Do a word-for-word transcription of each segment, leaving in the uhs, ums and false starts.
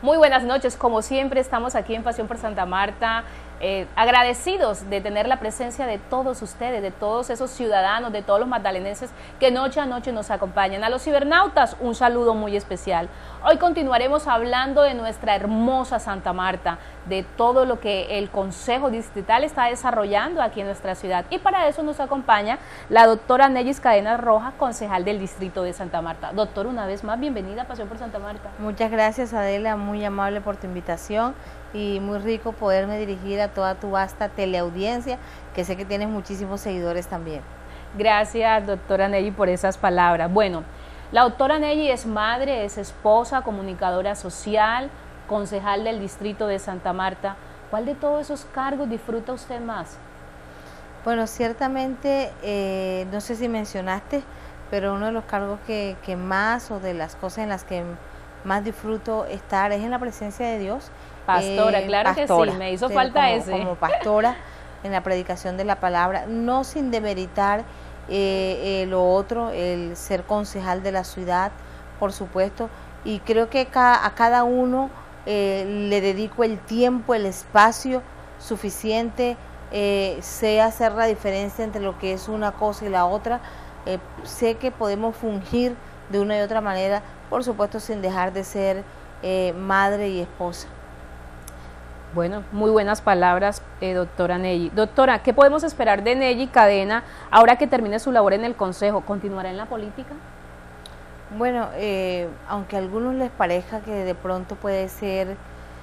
Muy buenas noches, como siempre estamos aquí en Pasión por Santa Marta, eh, agradecidos de tener la presencia de todos ustedes, de todos esos ciudadanos, de todos los magdalenenses que noche a noche nos acompañan. A los cibernautas, un saludo muy especial. Hoy continuaremos hablando de nuestra hermosa Santa Marta, de todo lo que el Consejo Distrital está desarrollando aquí en nuestra ciudad. Y para eso nos acompaña la doctora Nellis Cadenas Rojas, concejal del Distrito de Santa Marta. Doctor, una vez más, bienvenida a Pasión por Santa Marta. Muchas gracias, Adela, muy amable por tu invitación y muy rico poderme dirigir a toda tu vasta teleaudiencia, que sé que tienes muchísimos seguidores también. Gracias, doctora Nellis, por esas palabras. Bueno, la doctora Nellis es madre, es esposa, comunicadora social, concejal del Distrito de Santa Marta. ¿Cuál de todos esos cargos disfruta usted más? Bueno, ciertamente, eh, no sé si mencionaste, pero uno de los cargos que, que más, o de las cosas en las que más disfruto estar, es en la presencia de Dios. Pastora, eh, claro pastora, que sí, me hizo sí, falta como, ese. Como pastora, en la predicación de la palabra, no sin demeritar eh, eh, lo otro, el ser concejal de la ciudad, por supuesto, y creo que ca, a cada uno eh, le dedico el tiempo, el espacio suficiente, eh, sé hacer la diferencia entre lo que es una cosa y la otra, eh, sé que podemos fungir de una y otra manera, por supuesto sin dejar de ser eh, madre y esposa. Bueno, muy buenas palabras, eh, doctora Nellis. Doctora, ¿qué podemos esperar de Nellis Cadena ahora que termine su labor en el Consejo? ¿Continuará en la política? Bueno, eh, aunque a algunos les parezca que de pronto puede ser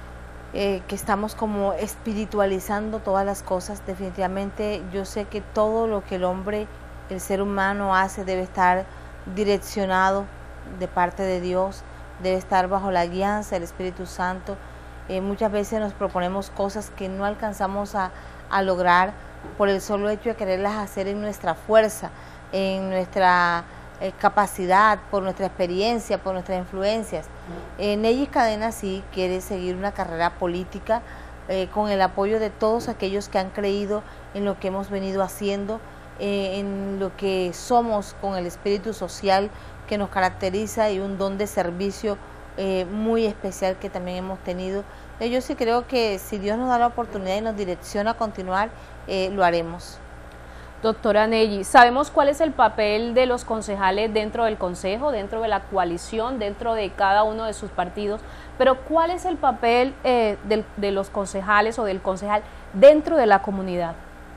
eh, que estamos como espiritualizando todas las cosas, definitivamente yo sé que todo lo que el hombre, el ser humano hace debe estar direccionado de parte de Dios, debe estar bajo la guianza del Espíritu Santo. Eh, muchas veces nos proponemos cosas que no alcanzamos a, a lograr por el solo hecho de quererlas hacer en nuestra fuerza, en nuestra eh, capacidad, por nuestra experiencia, por nuestras influencias. Eh, Nellis Cadena sí quiere seguir una carrera política eh, con el apoyo de todos aquellos que han creído en lo que hemos venido haciendo, eh, en lo que somos, con el espíritu social que nos caracteriza y un don de servicio Eh, muy especial que también hemos tenido. Eh, yo sí creo que si Dios nos da la oportunidad y nos direcciona a continuar, eh, lo haremos. Doctora Nellis, ¿sabemos cuál es el papel de los concejales dentro del Consejo, dentro de la coalición, dentro de cada uno de sus partidos? Pero ¿cuál es el papel eh, de, de los concejales o del concejal dentro de la comunidad?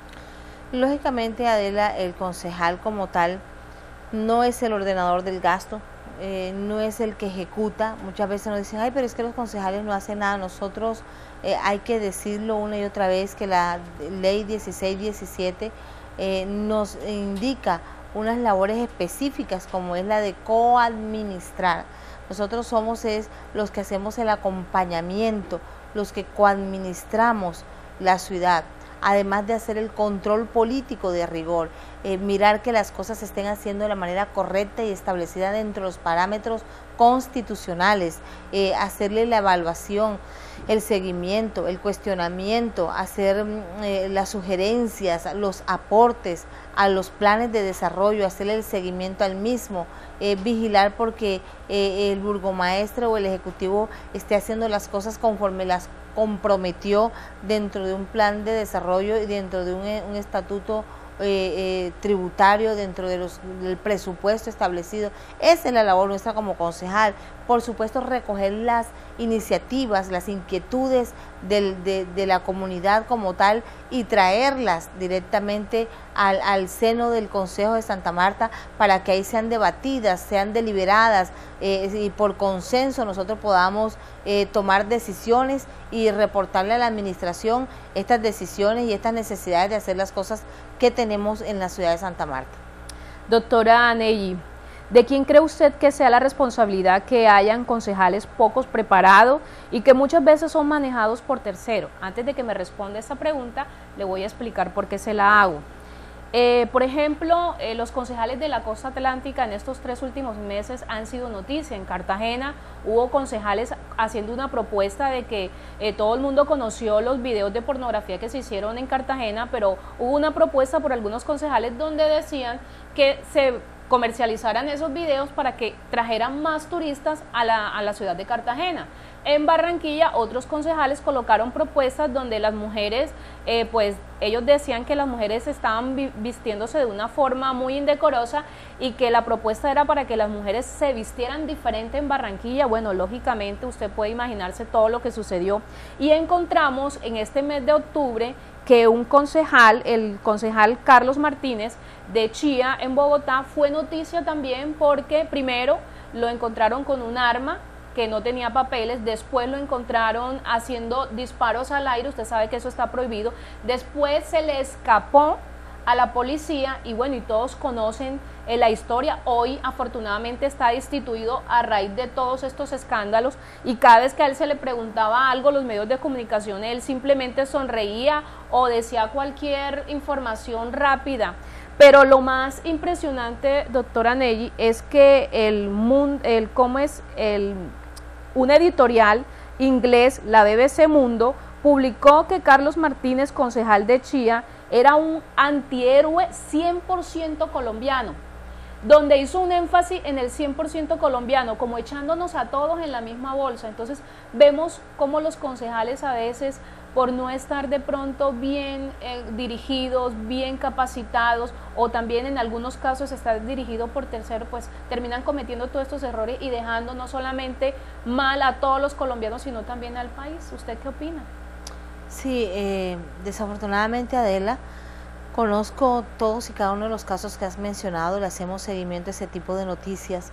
Lógicamente, Adela, el concejal como tal no es el ordenador del gasto, Eh, no es el que ejecuta. Muchas veces nos dicen, ay, pero es que los concejales no hacen nada. Nosotros eh, hay que decirlo una y otra vez que la ley dieciséis diecisiete eh, nos indica unas labores específicas como es la de coadministrar. Nosotros somos es los que hacemos el acompañamiento, los que coadministramos la ciudad, además de hacer el control político de rigor, eh, mirar que las cosas se estén haciendo de la manera correcta y establecida dentro de los parámetros constitucionales, eh, hacerle la evaluación, el seguimiento, el cuestionamiento, hacer eh, las sugerencias, los aportes a los planes de desarrollo, hacerle el seguimiento al mismo, eh, vigilar porque eh, el burgomaestre o el ejecutivo esté haciendo las cosas conforme las comprometió dentro de un plan de desarrollo y dentro de un, un estatuto eh, eh, tributario, dentro de los, del presupuesto establecido. Esa es la labor nuestra como concejal. Por supuesto, recoger las iniciativas, las inquietudes del, de, de la comunidad como tal y traerlas directamente al, al seno del Consejo de Santa Marta para que ahí sean debatidas, sean deliberadas eh, y por consenso nosotros podamos eh, tomar decisiones y reportarle a la administración estas decisiones y estas necesidades de hacer las cosas que tenemos en la ciudad de Santa Marta. Doctora Nellis, ¿de quién cree usted que sea la responsabilidad que hayan concejales pocos preparados y que muchas veces son manejados por terceros? Antes de que me responda esta pregunta, le voy a explicar por qué se la hago. Eh, por ejemplo, eh, los concejales de la costa atlántica en estos tres últimos meses han sido noticia. En Cartagena hubo concejales haciendo una propuesta de que eh, todo el mundo conoció los videos de pornografía que se hicieron en Cartagena, pero hubo una propuesta por algunos concejales donde decían que se comercializaran esos videos para que trajeran más turistas a la, a la ciudad de Cartagena. En Barranquilla, otros concejales colocaron propuestas donde las mujeres, eh, pues ellos decían que las mujeres estaban vi vistiéndose de una forma muy indecorosa y que la propuesta era para que las mujeres se vistieran diferente en Barranquilla. Bueno, lógicamente usted puede imaginarse todo lo que sucedió. Y encontramos en este mes de octubre que un concejal, el concejal Carlos Martínez de Chía en Bogotá, fue noticia también porque primero lo encontraron con un arma que no tenía papeles, después lo encontraron haciendo disparos al aire, usted sabe que eso está prohibido, después se le escapó a la policía y bueno, y todos conocen eh, la historia. Hoy afortunadamente está destituido a raíz de todos estos escándalos y cada vez que a él se le preguntaba algo, los medios de comunicación, él simplemente sonreía o decía cualquier información rápida. Pero lo más impresionante, doctora Nelly, es que el mundo, el cómo es el un editorial inglés, la B B C Mundo, publicó que Carlos Martínez, concejal de Chía, era un antihéroe cien por ciento colombiano, donde hizo un énfasis en el cien por ciento colombiano, como echándonos a todos en la misma bolsa. Entonces vemos cómo los concejales a veces, por no estar de pronto bien eh, dirigidos, bien capacitados, o también en algunos casos estar dirigido por terceros, pues terminan cometiendo todos estos errores y dejando no solamente mal a todos los colombianos, sino también al país. ¿Usted qué opina? Sí, eh, desafortunadamente, Adela, conozco todos y cada uno de los casos que has mencionado, le hacemos seguimiento a ese tipo de noticias,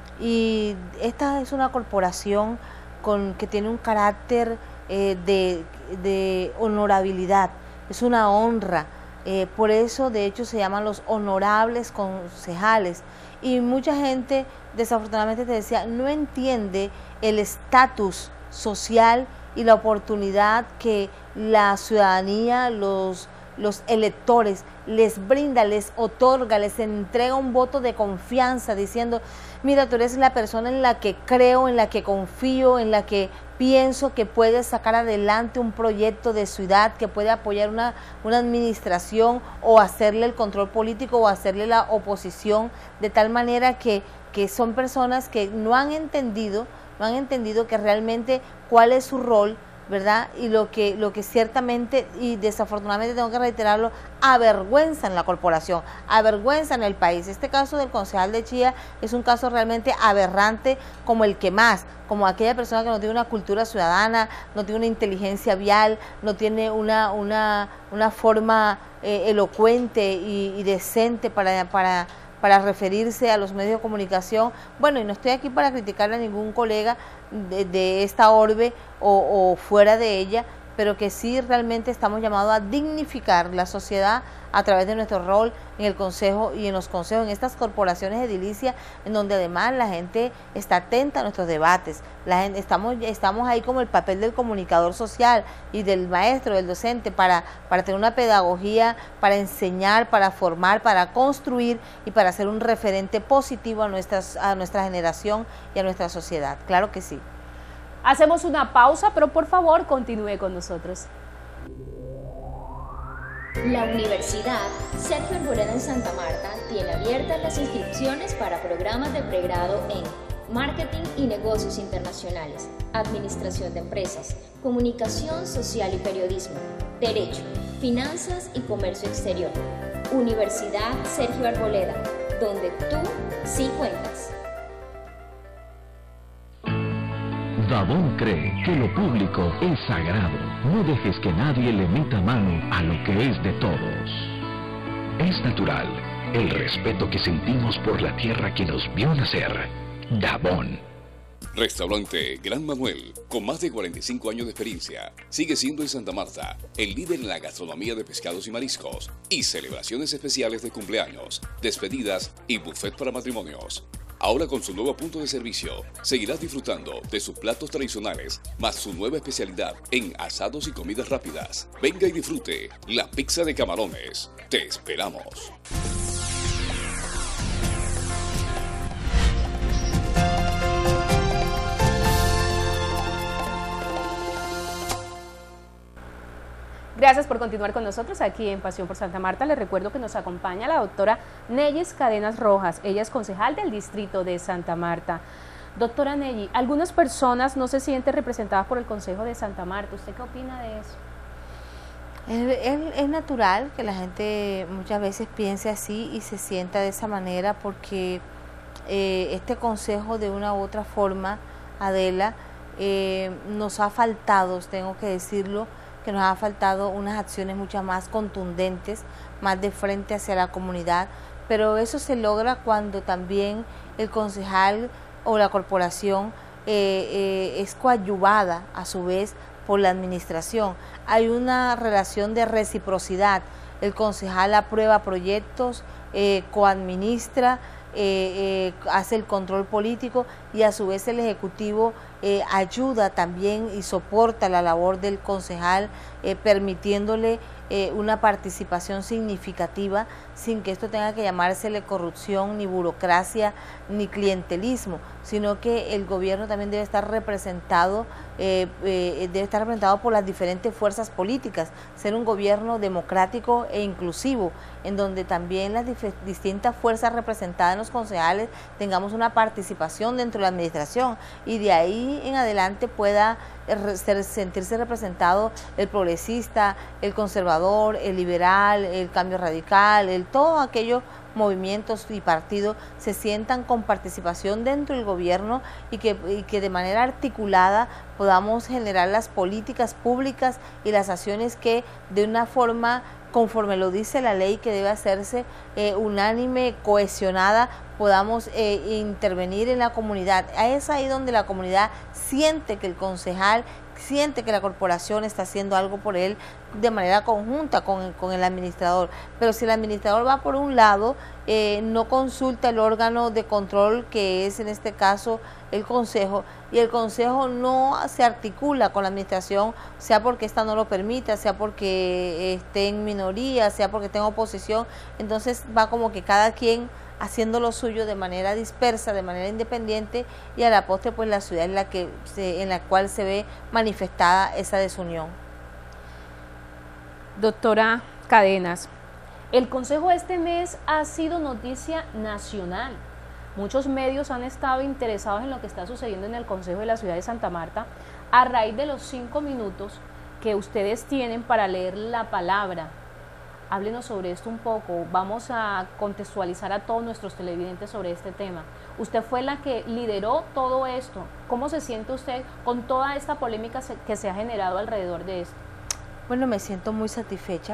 y esta es una corporación con, que tiene un carácter eh, de, de honorabilidad, es una honra, eh, por eso de hecho se llaman los honorables concejales, y mucha gente desafortunadamente te decía, no entiende el estatus social y la oportunidad que la ciudadanía, los, los electores les brinda, les otorga, les entrega un voto de confianza diciendo, mira, tú eres la persona en la que creo, en la que confío, en la que pienso que puede sacar adelante un proyecto de ciudad, que puede apoyar una, una administración o hacerle el control político o hacerle la oposición, de tal manera que, que son personas que no han entendido, no han entendido que realmente cuál es su rol, ¿verdad? Y lo que, lo que ciertamente, y desafortunadamente tengo que reiterarlo, avergüenza en la corporación, avergüenza en el país. Este caso del concejal de Chía es un caso realmente aberrante, como el que más, como aquella persona que no tiene una cultura ciudadana, no tiene una inteligencia vial, no tiene una, una, una forma eh, elocuente y, y decente para... para para referirse a los medios de comunicación. Bueno, y no estoy aquí para criticar a ningún colega de, de esta orbe o, o fuera de ella, pero que sí realmente estamos llamados a dignificar la sociedad a través de nuestro rol en el consejo y en los consejos, en estas corporaciones edilicias, en donde además la gente está atenta a nuestros debates, la gente, estamos, estamos ahí como el papel del comunicador social y del maestro, del docente, para, para tener una pedagogía, para enseñar, para formar, para construir y para ser un referente positivo a, nuestras, a nuestra generación y a nuestra sociedad. Claro que sí. Hacemos una pausa, pero por favor continúe con nosotros. La Universidad Sergio Arboleda en Santa Marta tiene abiertas las inscripciones para programas de pregrado en Marketing y Negocios Internacionales, Administración de Empresas, Comunicación Social y Periodismo, Derecho, Finanzas y Comercio Exterior. Universidad Sergio Arboleda, donde tú sí cuentas. Dabón cree que lo público es sagrado. No dejes que nadie le meta mano a lo que es de todos. Es natural el respeto que sentimos por la tierra que nos vio nacer. Dabón. Restaurante Gran Manuel, con más de cuarenta y cinco años de experiencia, sigue siendo en Santa Marta el líder en la gastronomía de pescados y mariscos y celebraciones especiales de cumpleaños, despedidas y buffet para matrimonios. Ahora con su nuevo punto de servicio, seguirás disfrutando de sus platos tradicionales, más su nueva especialidad en asados y comidas rápidas. Venga y disfrute la pizza de camarones. Te esperamos. Gracias por continuar con nosotros aquí en Pasión por Santa Marta. Les recuerdo que nos acompaña la doctora Neyis Cadenas Rojas. Ella es concejal del distrito de Santa Marta. Doctora Neyis, algunas personas no se sienten representadas por el Consejo de Santa Marta. ¿Usted qué opina de eso? Es, es, es natural que la gente muchas veces piense así y se sienta de esa manera porque eh, este consejo de una u otra forma, Adela, eh, nos ha faltado, tengo que decirlo, que nos ha faltado unas acciones mucho más contundentes, más de frente hacia la comunidad, pero eso se logra cuando también el concejal o la corporación eh, eh, es coadyuvada a su vez por la administración. Hay una relación de reciprocidad, el concejal aprueba proyectos, eh, coadministra, eh, eh, hace el control político y a su vez el ejecutivo eh, ayuda también y soporta la labor del concejal, eh, permitiéndole eh, una participación significativa sin que esto tenga que llamársele corrupción, ni burocracia, ni clientelismo, sino que el gobierno también debe estar representado, eh, eh, debe estar representado por las diferentes fuerzas políticas, ser un gobierno democrático e inclusivo, en donde también las distintas fuerzas representadas en los concejales tengamos una participación dentro de la administración y de ahí en adelante pueda ser, sentirse representado el progresista, el conservador, el liberal, el cambio radical, el todos aquellos movimientos y partidos se sientan con participación dentro del gobierno y que, y que de manera articulada podamos generar las políticas públicas y las acciones que de una forma conforme lo dice la ley que debe hacerse eh, unánime, cohesionada, podamos eh, intervenir en la comunidad. Es ahí donde la comunidad siente que el concejal, siente que la corporación está haciendo algo por él de manera conjunta con, con el administrador. Pero si el administrador va por un lado, eh, no consulta el órgano de control que es en este caso el consejo, y el consejo no se articula con la administración, sea porque esta no lo permita, sea porque esté en minoría, sea porque tenga oposición, entonces va como que cada quien haciendo lo suyo de manera dispersa, de manera independiente, y a la postre pues la ciudad es la que se, en la cual se ve manifestada esa desunión. Doctora Cadenas, el consejo este mes ha sido noticia nacional. Muchos medios han estado interesados en lo que está sucediendo en el Consejo de la Ciudad de Santa Marta a raíz de los cinco minutos que ustedes tienen para leer la palabra. Háblenos sobre esto un poco, vamos a contextualizar a todos nuestros televidentes sobre este tema. Usted fue la que lideró todo esto. ¿Cómo se siente usted con toda esta polémica que se ha generado alrededor de esto? Bueno, me siento muy satisfecha,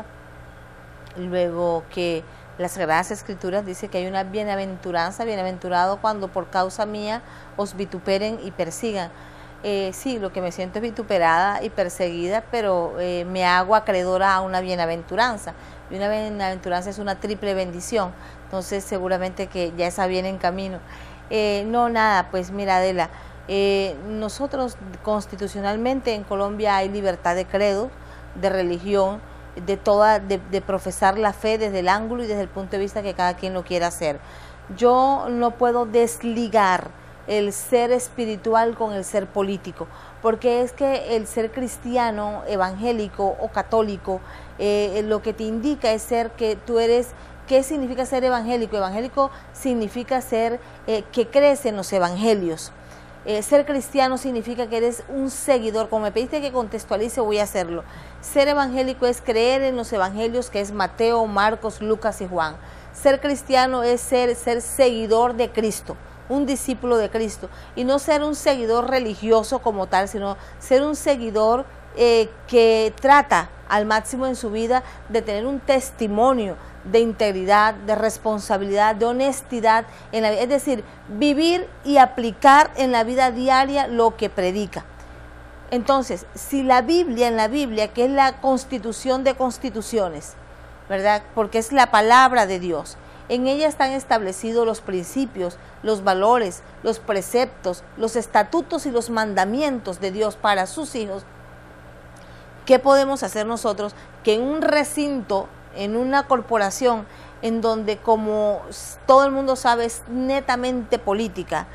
luego que las Sagradas Escrituras dice que hay una bienaventuranza, bienaventurado cuando por causa mía os vituperen y persigan. Eh, sí, lo que me siento es vituperada y perseguida, pero eh, me hago acreedora a una bienaventuranza. Y una bienaventuranza es una triple bendición, entonces seguramente que ya esa viene en camino. Eh, no, nada, pues mira Adela, eh, nosotros constitucionalmente en Colombia hay libertad de credo, de religión, de toda, de, de profesar la fe desde el ángulo y desde el punto de vista que cada quien lo quiera hacer. Yo no puedo desligar el ser espiritual con el ser político, porque es que el ser cristiano, evangélico o católico, eh, lo que te indica es ser que tú eres. ¿Qué significa ser evangélico? Evangélico significa ser eh, que crees en los evangelios. Eh, ser cristiano significa que eres un seguidor. Como me pediste que contextualice, voy a hacerlo. Ser evangélico es creer en los evangelios, que es Mateo, Marcos, Lucas y Juan. Ser cristiano es ser, ser seguidor de Cristo, un discípulo de Cristo, y no ser un seguidor religioso como tal, sino ser un seguidor eh, que trata al máximo en su vida de tener un testimonio de integridad, de responsabilidad, de honestidad en la vida, es decir, vivir y aplicar en la vida diaria lo que predica. Entonces, si la Biblia, en la Biblia, que es la constitución de constituciones, ¿verdad? Porque es la palabra de Dios, en ella están establecidos los principios, los valores, los preceptos, los estatutos y los mandamientos de Dios para sus hijos. ¿Qué podemos hacer nosotros que en un recinto, en una corporación, en donde, como todo el mundo sabe, es netamente política,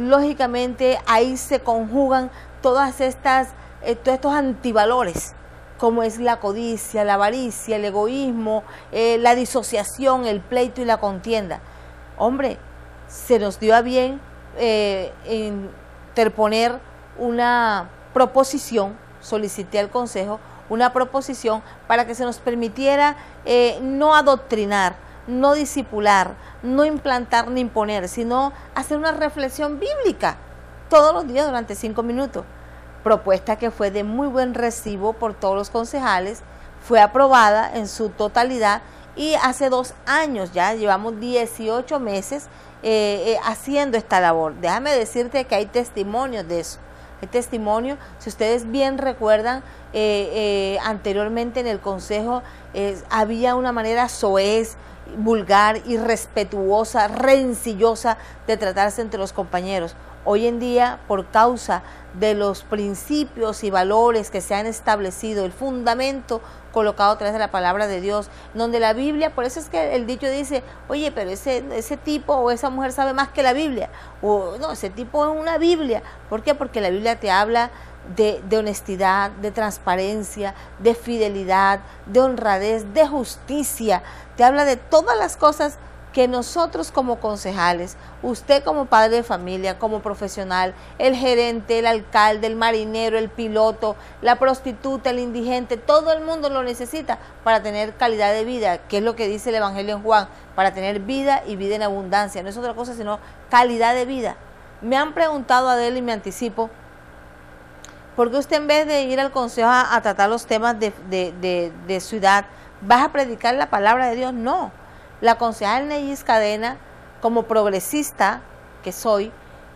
lógicamente ahí se conjugan todas estas, eh, todos estos antivalores como es la codicia, la avaricia, el egoísmo, eh, la disociación, el pleito y la contienda. Hombre, se nos dio a bien eh, interponer una proposición, solicité al Consejo una proposición para que se nos permitiera eh, no adoctrinar, no disipular, no implantar ni imponer, sino hacer una reflexión bíblica todos los días durante cinco minutos. Propuesta que fue de muy buen recibo por todos los concejales, fue aprobada en su totalidad y hace dos años ya, llevamos dieciocho meses eh, eh, haciendo esta labor. Déjame decirte que hay testimonios de eso. Hay testimonio, si ustedes bien recuerdan, eh, eh, anteriormente en el Consejo eh, había una manera soez, vulgar, irrespetuosa, rencillosa de tratarse entre los compañeros. Hoy en día, por causa de los principios y valores que se han establecido, el fundamento colocado a través de la palabra de Dios, donde la Biblia, por eso es que el dicho dice, oye, pero ese, ese tipo o esa mujer sabe más que la Biblia, o no, ese tipo es una Biblia. ¿Por qué? Porque la Biblia te habla de, de honestidad, de transparencia, de fidelidad, de honradez, de justicia, te habla de todas las cosas que nosotros como concejales, usted como padre de familia, como profesional, el gerente, el alcalde, el marinero, el piloto, la prostituta, el indigente, todo el mundo lo necesita para tener calidad de vida, que es lo que dice el Evangelio en Juan, para tener vida y vida en abundancia. No es otra cosa sino calidad de vida. Me han preguntado, Adela, y me anticipo, ¿por qué usted en vez de ir al consejo a, a tratar los temas de, de, de, de ciudad, vas a predicar la palabra de Dios? No. La concejal Neyis Cadena, como progresista que soy,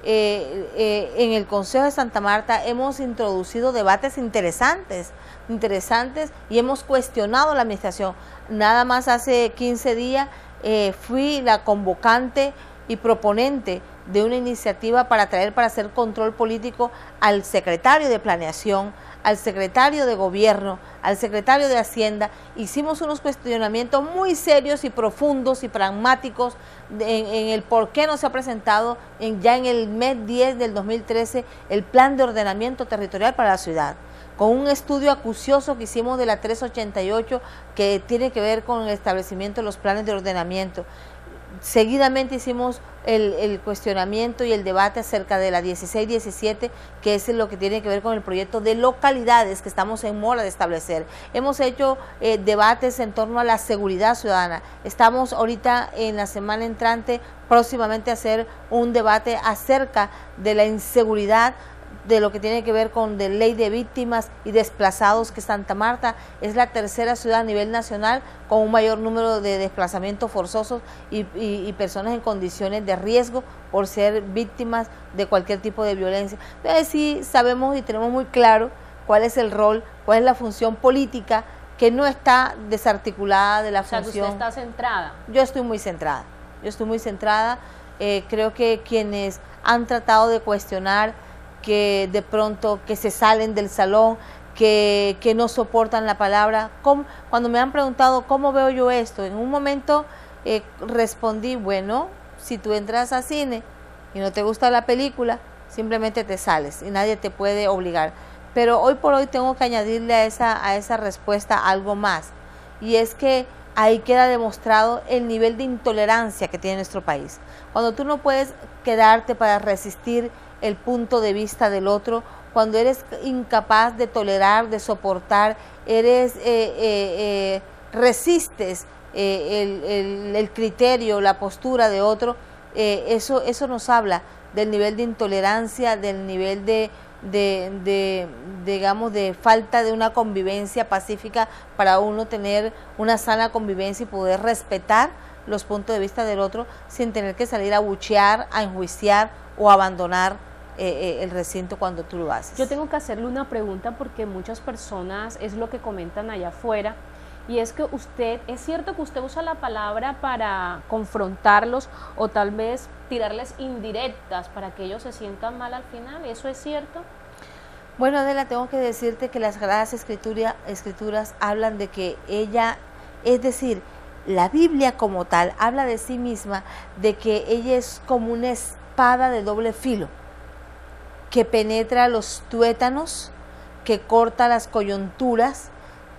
eh, eh, en el Consejo de Santa Marta hemos introducido debates interesantes, interesantes y hemos cuestionado la administración. Nada más hace quince días eh, fui la convocante y proponente de una iniciativa para traer para hacer control político al secretario de Planeación, al secretario de Gobierno, al secretario de Hacienda. Hicimos unos cuestionamientos muy serios y profundos y pragmáticos en, en el por qué no se ha presentado en, ya en el mes diez del dos mil trece el plan de ordenamiento territorial para la ciudad, con un estudio acucioso que hicimos de la trescientos ochenta y ocho que tiene que ver con el establecimiento de los planes de ordenamiento. Seguidamente hicimos el, el cuestionamiento y el debate acerca de la dieciséis diecisiete, que es lo que tiene que ver con el proyecto de localidades que estamos en mora de establecer. Hemos hecho eh, debates en torno a la seguridad ciudadana. Estamos ahorita en la semana entrante próximamente a hacer un debate acerca de la inseguridad, de lo que tiene que ver con de ley de víctimas y desplazados, que Santa Marta es la tercera ciudad a nivel nacional con un mayor número de desplazamientos forzosos y, y, y personas en condiciones de riesgo por ser víctimas de cualquier tipo de violencia. Entonces sí sabemos y tenemos muy claro cuál es el rol, cuál es la función política, que no está desarticulada de la o sea, función. ¿Usted está centrada? Yo estoy muy centrada, yo estoy muy centrada, eh, creo que quienes han tratado de cuestionar, que de pronto que se salen del salón, que, que no soportan la palabra. ¿Cómo? Cuando me han preguntado cómo veo yo esto, en un momento eh, respondí, bueno, si tú entras a cine y no te gusta la película, simplemente te sales y nadie te puede obligar. Pero hoy por hoy tengo que añadirle a esa, a esa respuesta algo más, y es que ahí queda demostrado el nivel de intolerancia que tiene nuestro país. Cuando tú no puedes quedarte para resistir el punto de vista del otro, cuando eres incapaz de tolerar, de soportar, eres, eh, eh, eh, resistes eh, el, el, el criterio, la postura de otro, eh, eso, eso nos habla del nivel de intolerancia, del nivel de, de, de, digamos, de falta de una convivencia pacífica para uno tener una sana convivencia y poder respetar los puntos de vista del otro sin tener que salir a buchear, a enjuiciar o a abandonar Eh, eh, el recinto cuando tú lo haces. Yo tengo que hacerle una pregunta porque muchas personas es lo que comentan allá afuera, y es que usted, ¿es cierto que usted usa la palabra para confrontarlos o tal vez tirarles indirectas para que ellos se sientan mal al final? ¿Eso es cierto? Bueno, Adela, tengo que decirte que las Sagradas Escritura, Escrituras hablan de que ella, es decir, la Biblia como tal, habla de sí misma, de que ella es como una espada de doble filo, que penetra los tuétanos, que corta las coyunturas,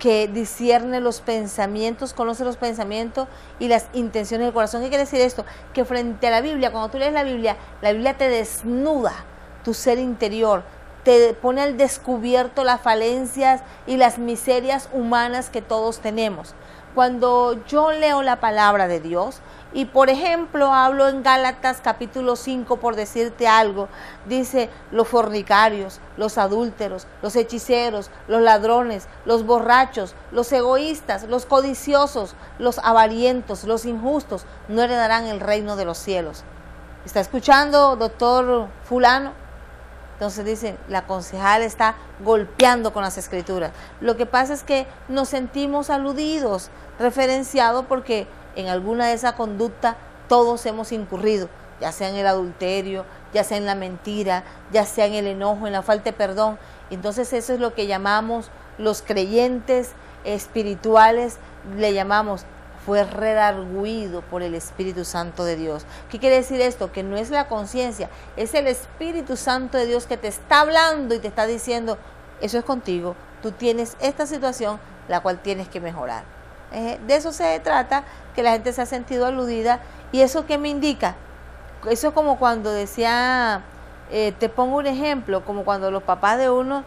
que discierne los pensamientos, conoce los pensamientos y las intenciones del corazón. ¿Qué quiere decir esto? Que frente a la Biblia, cuando tú lees la Biblia, la Biblia te desnuda tu ser interior, te pone al descubierto las falencias y las miserias humanas que todos tenemos. Cuando yo leo la palabra de Dios, y por ejemplo hablo en Gálatas capítulo cinco, por decirte algo, dice: los fornicarios, los adúlteros, los hechiceros, los ladrones, los borrachos, los egoístas, los codiciosos, los avarientos, los injustos, no heredarán el reino de los cielos. ¿Está escuchando, doctor fulano? Entonces dicen, la concejal está golpeando con las escrituras. Lo que pasa es que nos sentimos aludidos, referenciados, porque en alguna de esas conductas todos hemos incurrido, ya sea en el adulterio, ya sea en la mentira, ya sea en el enojo, en la falta de perdón. Entonces eso es lo que llamamos los creyentes espirituales, le llamamos, fue redarguido por el Espíritu Santo de Dios. ¿Qué quiere decir esto? Que no es la conciencia, es el Espíritu Santo de Dios que te está hablando y te está diciendo, eso es contigo, tú tienes esta situación la cual tienes que mejorar. Eh, de eso se trata, que la gente se ha sentido aludida. ¿Y eso qué me indica? Eso es como cuando decía, eh, te pongo un ejemplo, como cuando los papás de uno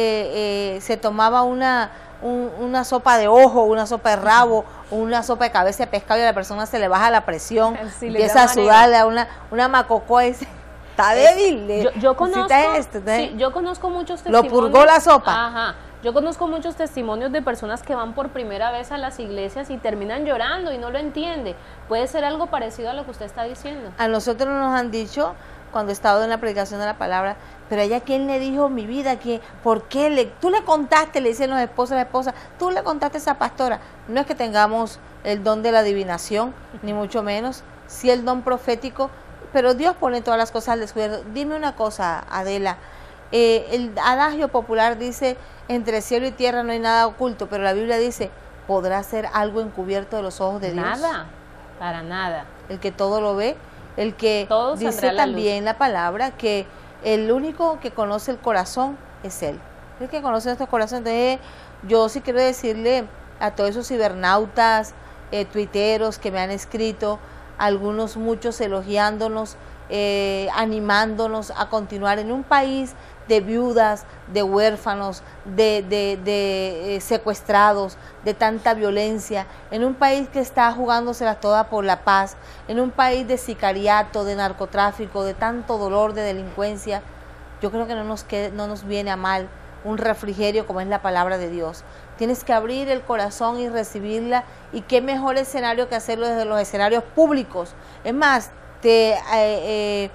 eh, eh, se tomaba una... Un, una sopa de ojo, una sopa de rabo, una sopa de cabeza de pescado y a la persona se le baja la presión, sí, empieza a sudarle a una, una macocoa y dice, está débil. Yo, yo, conozco, esto, sí, yo conozco muchos testimonios. Lo purgó la sopa. Ajá. Yo conozco muchos testimonios de personas que van por primera vez a las iglesias y terminan llorando y no lo entiende. Puede ser algo parecido a lo que usted está diciendo. A nosotros nos han dicho, cuando he estado en la predicación de la palabra, pero ella, ¿quién le dijo mi vida? ¿Quién? ¿Por qué? Le, tú le contaste, le dicen los esposos, la esposa, tú le contaste a esa pastora. No es que tengamos el don de la adivinación, ni mucho menos, sí el don profético, pero Dios pone todas las cosas al descubierto. Dime una cosa, Adela, eh, el adagio popular dice, entre cielo y tierra no hay nada oculto, pero la Biblia dice, ¿podrá ser algo encubierto de los ojos de Dios? Nada, para nada. El que todo lo ve, el que todo dice también la palabra que el único que conoce el corazón es Él, el que conoce nuestro corazón. Entonces, yo sí quiero decirle a todos esos cibernautas, eh, tuiteros que me han escrito, algunos muchos elogiándonos, eh, animándonos a continuar en un país de viudas, de huérfanos, de, de, de eh, secuestrados, de tanta violencia, en un país que está jugándosela toda por la paz, en un país de sicariato, de narcotráfico, de tanto dolor, de delincuencia. Yo creo que no nos, quede, no nos viene a mal un refrigerio como es la palabra de Dios. Tienes que abrir el corazón y recibirla, y qué mejor escenario que hacerlo desde los escenarios públicos. Es más, te, eh, eh,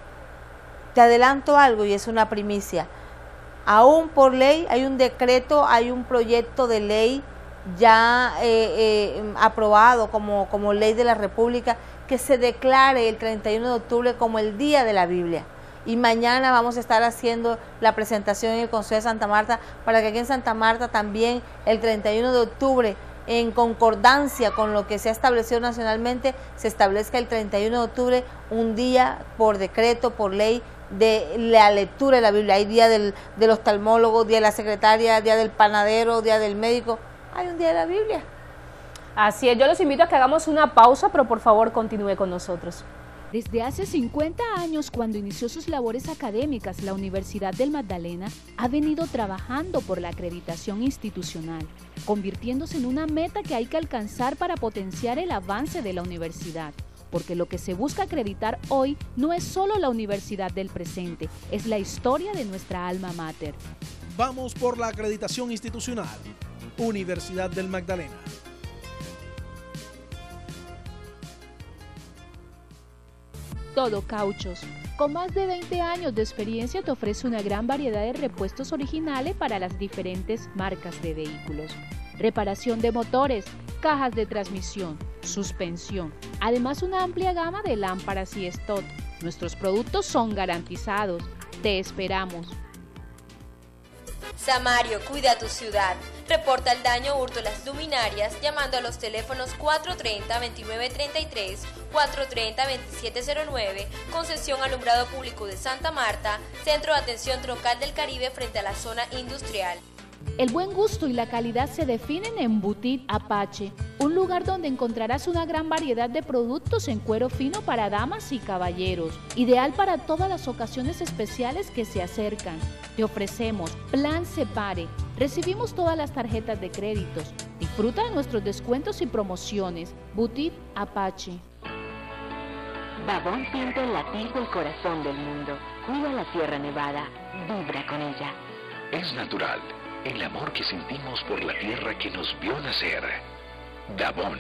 te adelanto algo y es una primicia. Aún por ley hay un decreto, hay un proyecto de ley ya eh, eh, aprobado como, como ley de la República, que se declare el treinta y uno de octubre como el Día de la Biblia. Y mañana vamos a estar haciendo la presentación en el Consejo de Santa Marta, para que aquí en Santa Marta también el treinta y uno de octubre, en concordancia con lo que se ha establecido nacionalmente, se establezca el treinta y uno de octubre un día por decreto, por ley, de la lectura de la Biblia. Hay día del, del oftalmólogo, día de la secretaria, día del panadero, día del médico. Hay un día de la Biblia. Así es, yo los invito a que hagamos una pausa, pero por favor continúe con nosotros. Desde hace cincuenta años, cuando inició sus labores académicas, la Universidad del Magdalena ha venido trabajando por la acreditación institucional, convirtiéndose en una meta que hay que alcanzar para potenciar el avance de la universidad. Porque lo que se busca acreditar hoy no es solo la universidad del presente, es la historia de nuestra alma mater. Vamos por la acreditación institucional. Universidad del Magdalena. Todo Cauchos. Con más de veinte años de experiencia te ofrece una gran variedad de repuestos originales para las diferentes marcas de vehículos. Reparación de motores, cajas de transmisión, suspensión. Además, una amplia gama de lámparas y stock. Nuestros productos son garantizados. Te esperamos. Samario, cuida tu ciudad. Reporta el daño o hurto de las luminarias llamando a los teléfonos cuatro treinta, veintinueve treinta y tres, cuatro treinta, veintisiete cero nueve, Concesión Alumbrado Público de Santa Marta, Centro de Atención Troncal del Caribe frente a la zona industrial. El buen gusto y la calidad se definen en Boutique Apache, un lugar donde encontrarás una gran variedad de productos en cuero fino para damas y caballeros, ideal para todas las ocasiones especiales que se acercan. Te ofrecemos Plan Separe, recibimos todas las tarjetas de créditos, disfruta de nuestros descuentos y promociones. Boutique Apache. Davón siente el latir del corazón del mundo. Cuida la Sierra Nevada, vibra con ella. Es natural el amor que sentimos por la tierra que nos vio nacer. Davón.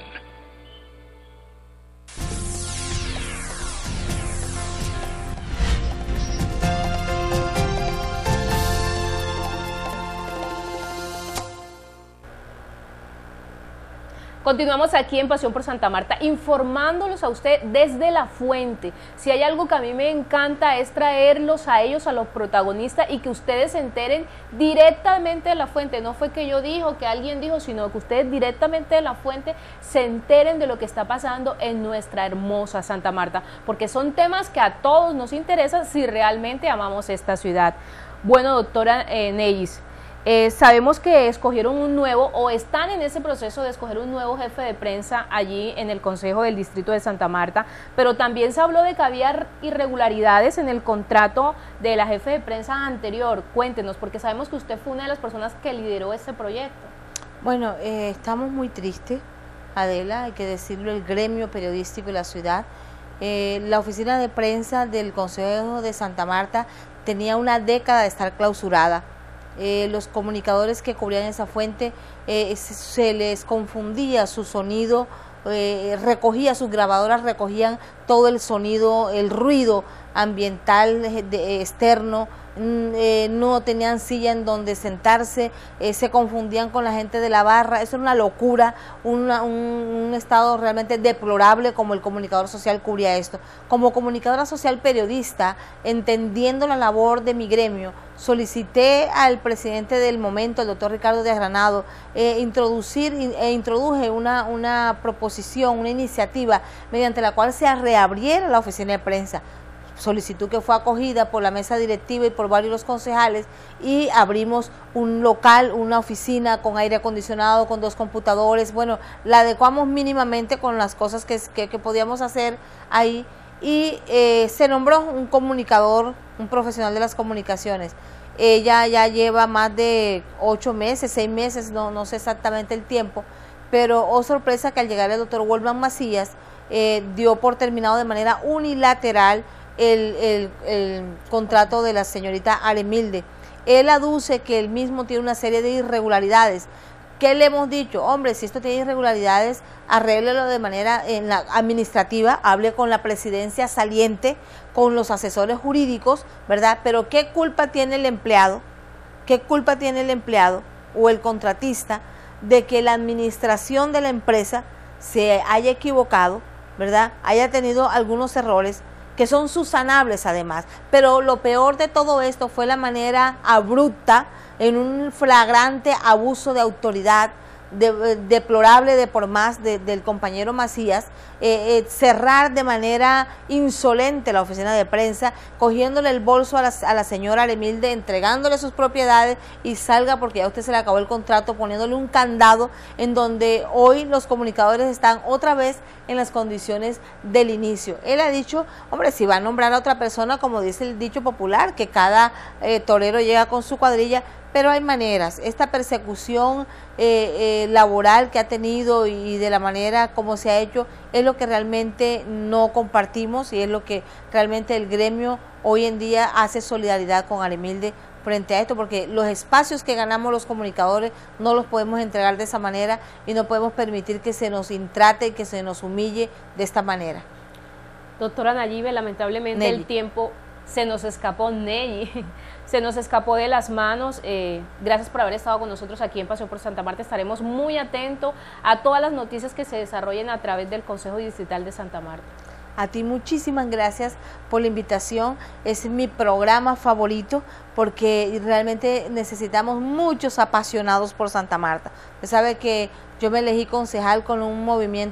Continuamos aquí en Pasión por Santa Marta, informándolos a usted desde la fuente. Si hay algo que a mí me encanta es traerlos a ellos, a los protagonistas, y que ustedes se enteren directamente de la fuente. No fue que yo dijo, que alguien dijo, sino que ustedes directamente de la fuente se enteren de lo que está pasando en nuestra hermosa Santa Marta, porque son temas que a todos nos interesan si realmente amamos esta ciudad. Bueno, doctora eh, Neyis, Eh, sabemos que escogieron un nuevo, o están en ese proceso de escoger un nuevo jefe de prensa allí en el Consejo del Distrito de Santa Marta, pero también se habló de que había irregularidades en el contrato de la jefe de prensa anterior. Cuéntenos, porque sabemos que usted fue una de las personas que lideró este proyecto. Bueno, eh, estamos muy tristes, Adela, hay que decirlo, el gremio periodístico de la ciudad. Eh, la oficina de prensa del Consejo de Santa Marta tenía una década de estar clausurada. Eh, los comunicadores que cubrían esa fuente eh, se, se les confundía su sonido, eh, recogía, sus grabadoras recogían todo el sonido, el ruido ambiental de, externo, eh, no tenían silla en donde sentarse, eh, se confundían con la gente de la barra. Eso era una locura, una, un, un estado realmente deplorable como el comunicador social cubría esto. Como comunicadora social periodista, entendiendo la labor de mi gremio, solicité al presidente del momento, el doctor Ricardo Díaz Granado, eh, introducir e introduje una, una proposición, una iniciativa mediante la cual se reabriera la oficina de prensa. Solicitud que fue acogida por la mesa directiva y por varios de los concejales, y abrimos un local, una oficina con aire acondicionado, con dos computadores. Bueno, la adecuamos mínimamente con las cosas que, que, que podíamos hacer ahí, y eh, se nombró un comunicador, un profesional de las comunicaciones. Ella ya lleva más de ocho meses, seis meses, no, no sé exactamente el tiempo, pero oh sorpresa que al llegar el doctor Wolfman Macías eh, dio por terminado de manera unilateral el, el, el contrato de la señorita Aremilde. Él aduce que él mismo tiene una serie de irregularidades. ¿Qué le hemos dicho? Hombre, si esto tiene irregularidades, arréglelo de manera en la administrativa, hable con la presidencia saliente, con los asesores jurídicos, ¿verdad? Pero ¿qué culpa tiene el empleado? ¿Qué culpa tiene el empleado o el contratista de que la administración de la empresa se haya equivocado, ¿verdad? Haya tenido algunos errores que son subsanables además? Pero lo peor de todo esto fue la manera abrupta, en un flagrante abuso de autoridad, de, deplorable de por más de, del compañero Macías, eh, eh, cerrar de manera insolente la oficina de prensa, cogiéndole el bolso a la, a la señora Aremilde, entregándole sus propiedades y salga porque ya a usted se le acabó el contrato, poniéndole un candado en donde hoy los comunicadores están otra vez en las condiciones del inicio. Él ha dicho, hombre, si va a nombrar a otra persona, como dice el dicho popular, que cada eh, torero llega con su cuadrilla, pero hay maneras. Esta persecución eh, eh, laboral que ha tenido y de la manera como se ha hecho es lo que realmente no compartimos, y es lo que realmente el gremio hoy en día hace solidaridad con Aremilde frente a esto, porque los espacios que ganamos los comunicadores no los podemos entregar de esa manera, y no podemos permitir que se nos intrate y que se nos humille de esta manera. Doctora Nayibe, lamentablemente Nelly. El tiempo se nos escapó, Nelly, se nos escapó de las manos. Eh, gracias por haber estado con nosotros aquí en Pasión por Santa Marta. Estaremos muy atentos a todas las noticias que se desarrollen a través del Consejo Distrital de Santa Marta. A ti muchísimas gracias por la invitación. Es mi programa favorito porque realmente necesitamos muchos apasionados por Santa Marta. Usted sabe que yo me elegí concejal con un movimiento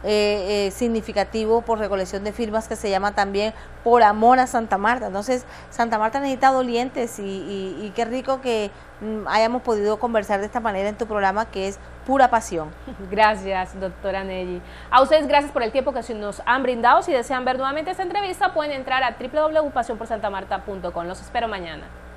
eh, eh, significativo por recolección de firmas que se llama también Por Amor a Santa Marta. Entonces, Santa Marta necesita dolientes y, y, y qué rico que mm, hayamos podido conversar de esta manera en tu programa, que es pura pasión. Gracias, doctora Nelly. A ustedes gracias por el tiempo que nos han brindado. Si desean ver nuevamente esta entrevista, pueden entrar a w w w punto pasión por santa marta punto com. Los espero mañana.